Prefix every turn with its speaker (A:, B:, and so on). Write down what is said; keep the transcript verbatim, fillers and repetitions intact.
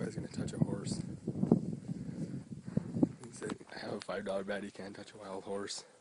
A: guy's gonna touch a horse. He said, I have a five dollar bet he can't touch a wild horse.